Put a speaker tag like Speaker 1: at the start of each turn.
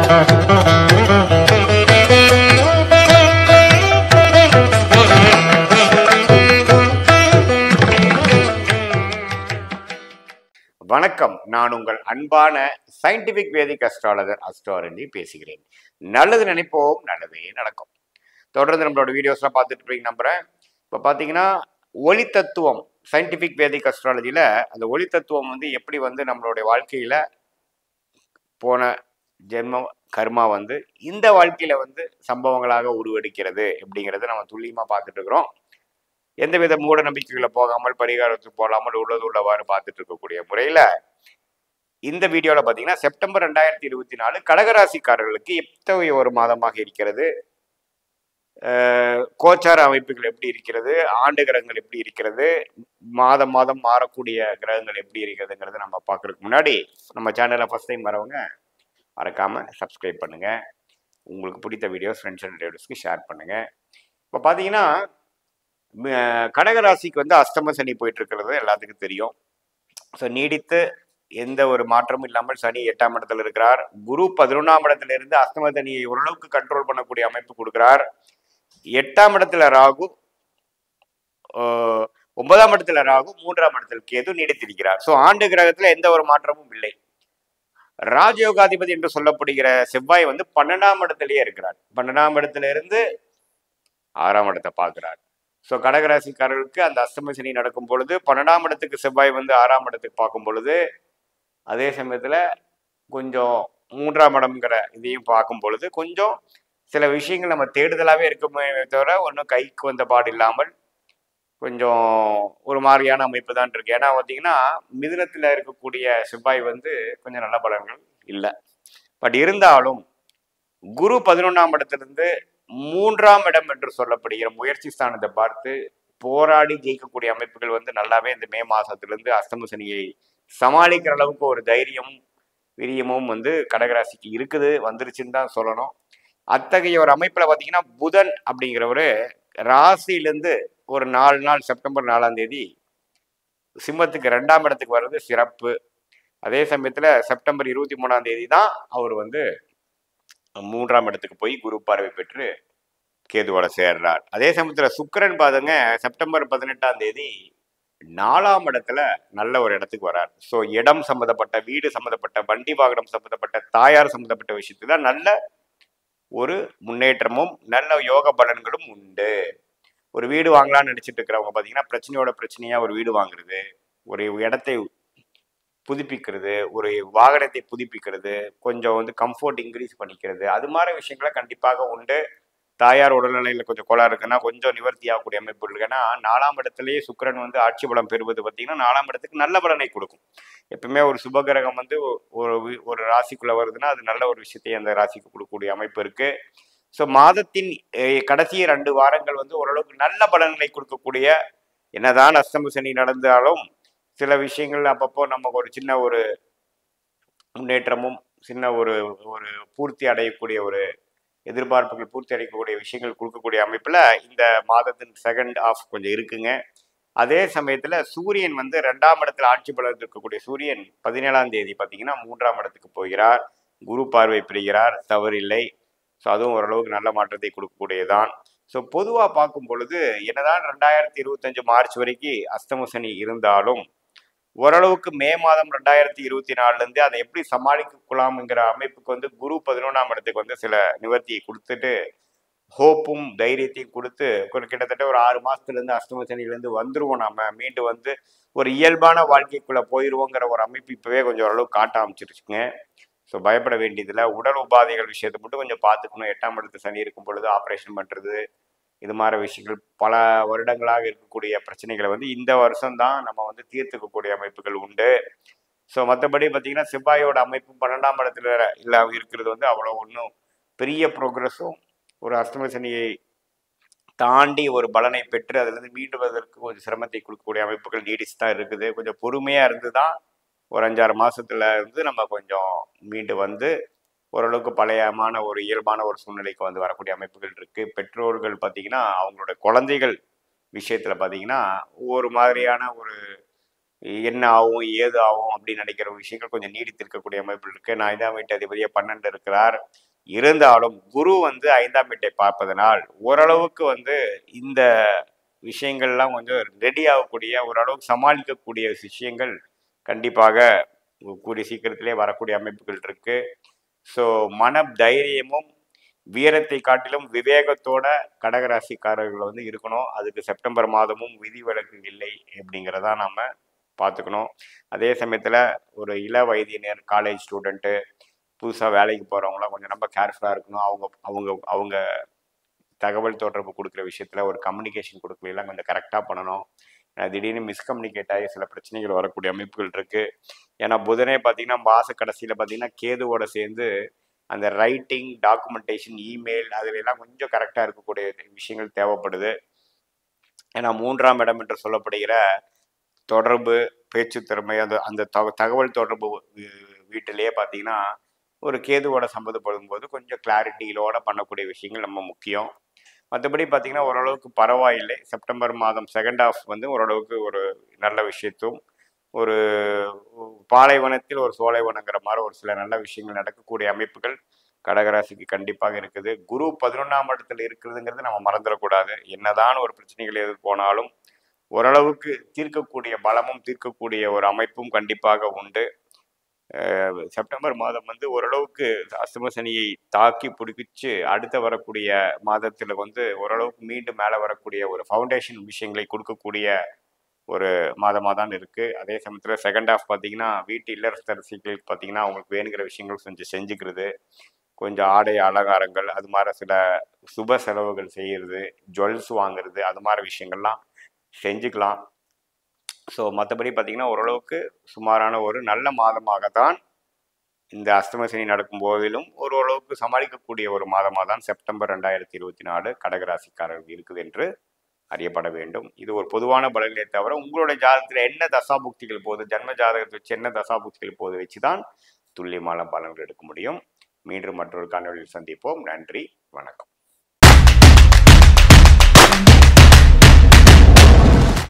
Speaker 1: வணக்கம். நான் உங்கள் அன்பான சயின்டிபிக் வேதிக் அஸ்ட்ராலஜர் அஸ்ட்ராலஜி பேசுகிறேன். நல்லது நினைப்போம், நல்லதே நடக்கும். தொடர்ந்து நம்மளோட வீடியோஸ்லாம் பார்த்துட்டு இருப்பீங்க நம்புறேன். இப்போ பார்த்தீங்கன்னா ஒளி தத்துவம் சயின்டிபிக் வேதிக் அஸ்ட்ராலஜியில் அந்த ஒளி தத்துவம் வந்து எப்படி வந்து நம்மளுடைய வாழ்க்கையில் போன ஜென்மம் கர்மா வந்து இந்த வாழ்க்கையில் வந்து சம்பவங்களாக உருவெடுக்கிறது அப்படிங்கிறத நம்ம துல்லியமாக பார்த்துட்டு இருக்கிறோம். எந்தவித மூட நம்பிக்கைகளை போகாமல் பரிகாரத்துக்கு போகாமல் உள்ளது உள்ளவாறு பார்த்துட்டு இருக்கக்கூடிய முறையில் இந்த வீடியோவில் பார்த்தீங்கன்னா செப்டம்பர் 2024 கடகராசிக்காரர்களுக்கு எத்தகைய ஒரு மாதமாக இருக்கிறது, கோச்சார அமைப்புகள் எப்படி இருக்கிறது, ஆண்டு கிரகங்கள் எப்படி இருக்கிறது, மாதம் மாதம் மாறக்கூடிய கிரகங்கள் எப்படி இருக்கிறதுங்கிறத நம்ம பார்க்கறதுக்கு முன்னாடி நம்ம சேனலை ஃபர்ஸ்ட் டைம் வரவங்க மறக்காமல் சப்ஸ்கிரைப் பண்ணுங்கள். உங்களுக்கு பிடித்த வீடியோஸ் ஃப்ரெண்ட்ஸ் அண்ட் ரிலேட்டிவ்ஸ்க்கு ஷேர் பண்ணுங்கள். இப்போ பார்த்தீங்கன்னா கடகராசிக்கு வந்து அஷ்டம சனி போயிட்டு இருக்கிறது எல்லாத்துக்கும் தெரியும். ஸோ நீடித்து எந்த ஒரு மாற்றமும் இல்லாமல் சனி 8ஆம் இடத்துல இருக்கிறார். குரு 11ஆம் இடத்துல இருந்து அஷ்டம சனியை ஓரளவுக்கு கண்ட்ரோல் பண்ணக்கூடிய அமைப்பு கொடுக்கிறார். 8ஆம் இடத்துல ராகு, 9ஆம் இடத்துல ராகு, 3ஆம் இடத்துல கேது நீடித்திருக்கிறார். ஸோ ஆண்டு கிரகத்துல எந்த ஒரு மாற்றமும் இல்லை. ராஜயோகாதிபதி என்று சொல்லப்படுகிற செவ்வாய் வந்து 12ஆம் இடத்திலேயே இருக்கிறார். 12ஆம் இடத்துல இருந்து 6ஆம் இடத்தை பார்க்கிறார். ஸோ கடகராசிக்காரர்களுக்கு அந்த அஷ்டம சனி நடக்கும் பொழுது 12ஆம் இடத்துக்கு செவ்வாய் வந்து 6ஆம் இடத்துக்கு பார்க்கும் பொழுது, அதே சமயத்தில் கொஞ்சம் 3ஆம் இடம்ங்கிற இதையும் பார்க்கும் பொழுது கொஞ்சம் சில விஷயங்கள் நம்ம தேடுதலாகவே இருக்குமே தவிர ஒன்றும் கைக்கு வந்த பாடு இல்லாமல் கொஞ்சம் ஒரு மாதிரியான அமைப்பு தான் இருக்கு. ஏன்னா பார்த்தீங்கன்னா மிதுனத்தில் இருக்கக்கூடிய செவ்வாய் வந்து கொஞ்சம் நல்ல பலன்கள் இல்லை. பட் இருந்தாலும் குரு 11ஆம் இடத்திலிருந்து 3ஆம் இடம் என்று சொல்லப்படுகிற முயற்சி ஸ்தானத்தை பார்த்து போராடி ஜெயிக்கக்கூடிய அமைப்புகள் வந்து நல்லாவே இந்த மே மாசத்திலிருந்து அஷ்டம சனியை சமாளிக்கிற அளவுக்கு ஒரு தைரியமும் வீரியமும் வந்து கடகராசிக்கு இருக்குது, வந்துருச்சுன்னு தான் சொல்லணும். அத்தகைய ஒரு அமைப்புல பார்த்தீங்கன்னா புதன் அப்படிங்கிறவரு ராசியிலேருந்து ஒரு 4 நாள் செப்டம்பர் 4ஆம் தேதி சிம்மத்துக்கு 2ஆம் இடத்துக்கு வர்றது சிறப்பு. அதே சமயத்துல செப்டம்பர் 23ஆம் தேதி தான் அவர் வந்து 3ஆம் இடத்துக்கு போய் குரு பார்வை பெற்று கேதுவோட சேர்றார். அதே சமயத்துல சுக்கிரன் பாருங்க செப்டம்பர் 18ஆம் தேதி 4ஆம் இடத்துல நல்ல ஒரு இடத்துக்கு வரார். ஸோ இடம் சம்மந்தப்பட்ட, வீடு சம்மந்தப்பட்ட, வண்டி வாகனம் சம்மந்தப்பட்ட, தாயார் சம்மந்தப்பட்ட விஷயத்துல நல்ல ஒரு முன்னேற்றமும் நல்ல யோக பலன்களும் உண்டு. ஒரு வீடு வாங்கலாம்னு நினைச்சிட்டு இருக்கிறவங்க பார்த்தீங்கன்னா பிரச்சனையோட பிரச்சனையா ஒரு வீடு வாங்குறது, ஒரு இடத்தை புதுப்பிக்கிறது, ஒரு வாகனத்தை புதுப்பிக்கிறது, கொஞ்சம் வந்து கம்ஃபர்ட் இன்க்ரீஸ் பண்ணிக்கிறது, அது மாதிரி விஷயங்களை கண்டிப்பாக உண்டு. தாயார் உடல்நிலையில் கொஞ்சம் கோளாறு இருக்குன்னா கொஞ்சம் நிவர்த்தி ஆகக்கூடிய அமைப்பு இருக்கு. ஏன்னா 4ஆம் இடத்துலேயே சுக்கிரன் வந்து ஆட்சி பலம் பெறுவது பார்த்தீங்கன்னா 4ஆம் இடத்துக்கு நல்ல பலனை கொடுக்கும். எப்பவுமே ஒரு சுபகிரகம் வந்து ஒரு ராசிக்குள்ள வருதுன்னா அது நல்ல ஒரு விஷயத்தை அந்த ராசிக்கு கொடுக்கக்கூடிய அமைப்பு இருக்கு. ஸோ மாதத்தின் கடைசி 2 வாரங்கள் வந்து ஓரளவுக்கு நல்ல பலன்களை கொடுக்கக்கூடிய, என்னதான் அஷ்டம சனி நடந்தாலும் சில விஷயங்கள் அப்பப்போ நமக்கு ஒரு சின்ன ஒரு முன்னேற்றமும் சின்ன ஒரு ஒரு பூர்த்தி அடையக்கூடிய ஒரு எதிர்பார்ப்புகள் பூர்த்தி அடையக்கூடிய விஷயங்கள் கொடுக்கக்கூடிய அமைப்புல இந்த மாதத்தின் செகண்ட் ஆஃப் கொஞ்சம் இருக்குங்க. அதே சமயத்துல சூரியன் வந்து 2ஆம் இடத்துல ஆட்சி பலம் இருக்கக்கூடிய சூரியன் 17ஆம் தேதி பார்த்தீங்கன்னா 3ஆம் இடத்துக்கு போகிறார். குரு பார்வை பெறுகிறார், தவறில்லை. ஸோ அதுவும் ஓரளவுக்கு நல்ல மாற்றத்தை கொடுக்கக்கூடியதான். ஸோ பொதுவாக பார்க்கும் பொழுது என்னதான் 2025 மார்ச் வரைக்கும் அஷ்டம சனி இருந்தாலும் ஓரளவுக்கு மே மாதம் 2024 அதை எப்படி சமாளிக்கலாம்ங்கிற அமைப்புக்கு வந்து குரு 11ஆம் இடத்துக்கு வந்து சில நிவர்த்தியை கொடுத்துட்டு ஹோப்பும் தைரியத்தையும் கொடுத்து கிட்டத்தட்ட ஒரு 6 மாசத்துலேருந்து அஷ்டம சனிலேருந்து வந்துருவோம். நம்ம மீண்டு வந்து ஒரு இயல்பான வாழ்க்கைக்குள்ள போயிடுவோங்கிற ஒரு அமைப்பு இப்பவே கொஞ்சம் ஓரளவுக்கு காட்ட ஆரம்பிச்சிருச்சுங்க. ஸோ பயப்பட வேண்டியதில்லை. உடல் உபாதைகள் விஷயத்தை மட்டும் கொஞ்சம் பார்த்துக்கணும். 8ஆம் இடத்து சனி இருக்கும் பொழுது ஆப்ரேஷன் பண்ணுறது, இது மாதிரி விஷயங்கள் பல வருடங்களாக இருக்கக்கூடிய பிரச்சனைகளை வந்து இந்த வருஷம்தான் நம்ம வந்து தீர்த்துக்கக்கூடிய அமைப்புகள் உண்டு. ஸோ மற்றபடி பார்த்தீங்கன்னா செவ்வாயோட அமைப்பு 12ஆம் இடத்துல இல்லை இருக்கிறது வந்து அவ்வளோ ஒன்றும் பெரிய ப்ரோக்ரஸும் ஒரு அஷ்டம சனியை தாண்டி ஒரு பலனை பெற்று அதுலேருந்து மீண்டுவதற்கு கொஞ்சம் சிரமத்தை கொடுக்கக்கூடிய அமைப்புகள் நீடிச்சு தான் இருக்குது. கொஞ்சம் பொறுமையாக இருந்து தான் ஒரு 5-6 மாதத்துல இருந்து நம்ம கொஞ்சம் மீண்டு வந்து ஓரளவுக்கு பழையமான ஒரு இயல்பான ஒரு சூழ்நிலைக்கு வந்து வரக்கூடிய அமைப்புகள் இருக்குது. பெற்றோர்கள் பார்த்திங்கன்னா அவங்களோட குழந்தைகள் விஷயத்தில் பார்த்திங்கன்னா ஒரு மாதிரியான ஒரு என்ன ஆகும் ஏது ஆகும் அப்படின்னு நினைக்கிற விஷயங்கள் கொஞ்சம் நீடித்திருக்கக்கூடிய அமைப்பில் இருக்கு. நான் 5ஆம் வீட்டு அதிபதியை 12 இருக்கிறார். இருந்தாலும் குரு வந்து 5ஆம் வீட்டை பார்ப்பதனால் ஓரளவுக்கு வந்து இந்த விஷயங்கள்லாம் கொஞ்சம் ரெடி ஆகக்கூடிய ஓரளவுக்கு சமாளிக்கக்கூடிய விஷயங்கள் கண்டிப்பாக கூடிய சீக்கிரத்திலே வரக்கூடிய அமைப்புகள் இருக்கு. ஸோ மன தைரியமும் வீரத்தை காட்டிலும் விவேகத்தோட கடகராசிக்காரர்கள் வந்து இருக்கணும். அதுக்கு செப்டம்பர் மாதமும் விதிவிலக்கு இல்லை அப்படிங்கிறதா நம்ம பார்த்துக்கணும். அதே சமயத்தில் ஒரு இள வயதினர் காலேஜ் ஸ்டூடெண்ட்டு புதுசாக வேலைக்கு போகிறவங்களாம் கொஞ்சம் ரொம்ப கேர்ஃபுல்லாக இருக்கணும். அவங்க அவங்க அவங்க தகவல் தொடர்பு கொடுக்குற விஷயத்தில் ஒரு கம்யூனிகேஷன் கொடுக்கலாம் கொஞ்சம் கரெக்டாக பண்ணணும். திடீர்னு மிஸ்கம்யூனிகேட் ஆகி சில பிரச்சனைகள் வரக்கூடிய அமைப்புகள் இருக்குது. ஏன்னா புதனே பார்த்தீங்கன்னா மாத கடைசியில் பார்த்தீங்கன்னா கேதுவோட சேர்ந்து அந்த ரைட்டிங் டாக்குமெண்டேஷன் இமெயில் அதுலாம் கொஞ்சம் கரெக்டாக இருக்கக்கூடிய விஷயங்கள் தேவைப்படுது. ஏன்னா 3ஆம் இடம் என்று சொல்லப்படுகிற தொடர்பு பேச்சு திறமை அந்த அந்த தகவல் தொடர்பு வீட்டிலேயே பார்த்தீங்கன்னா ஒரு கேதுவோட சம்மந்தப்படும் போது கொஞ்சம் கிளாரிட்டியிலோட பண்ணக்கூடிய விஷயங்கள் நம்ம முக்கியம். மற்றபடி பார்த்தீங்கன்னா ஓரளவுக்கு பரவாயில்லை. செப்டம்பர் மாதம் செகண்ட் ஹாஃப் வந்து ஓரளவுக்கு ஒரு நல்ல விஷயத்தும் ஒரு பாலைவனத்தில் ஒரு சோலைவனங்கிற மாதிரி ஒரு சில நல்ல விஷயங்கள் நடக்கக்கூடிய அமைப்புகள் கடகராசிக்கு கண்டிப்பாக இருக்குது. குரு 11ஆம் இடத்துல இருக்கிறதுங்கிறது நம்ம மறந்துடக்கூடாது. என்னதான் ஒரு பிரச்சனைகள் எது போனாலும் ஓரளவுக்கு தீர்க்கக்கூடிய பலமும் தீர்க்கக்கூடிய ஒரு அமைப்பும் கண்டிப்பாக உண்டு. செப்டம்பர் மாதம் வந்து ஓரளவுக்கு அஷ்டம சனியை தாக்கி பிடிச்சி அடுத்த வரக்கூடிய மாதத்தில் வந்து ஓரளவுக்கு மீண்டும் மேலே வரக்கூடிய ஒரு ஃபவுண்டேஷன் விஷயங்களை கொடுக்கக்கூடிய ஒரு மாதமாக தான் இருக்குது. அதே சமயத்தில் செகண்ட் ஹாஃப் பார்த்தீங்கன்னா வீட்டு இல்லத்தரசிகளுக்கு பார்த்தீங்கன்னா அவங்களுக்கு வேணுங்கிற விஷயங்கள் கொஞ்சம் செஞ்சுக்கிறது, கொஞ்சம் ஆடை அலங்காரங்கள் அது மாதிரி சில சுப செலவுகள் செய்கிறது, ஜுவல்ஸ் வாங்குறது அது மாதிரி விஷயங்கள்லாம் செஞ்சுக்கலாம். ஸோ மற்றபடி பார்த்தீங்கன்னா ஓரளவுக்கு சுமாரான ஒரு நல்ல மாதமாக தான் இந்த அஷ்டம சனி நடக்கும் போதிலும் ஓரளவுக்கு சமாளிக்கக்கூடிய ஒரு மாதமாக தான் செப்டம்பர் 2024 கடகராசிக்காரர்கள் இருக்குது என்று அறியப்பட வேண்டும். இது ஒரு பொதுவான பலன்களை தவிர உங்களுடைய ஜாதகத்தில் என்ன தசாபுக்திகள் போகுது, ஜன்ம ஜாதகத்தை வச்சு என்ன தசாபுக்திகள் போகுது வச்சு தான் துல்லியமான பலன்கள் எடுக்க முடியும். மீண்டும் மற்றொரு காணொலியில் சந்திப்போம். நன்றி, வணக்கம்.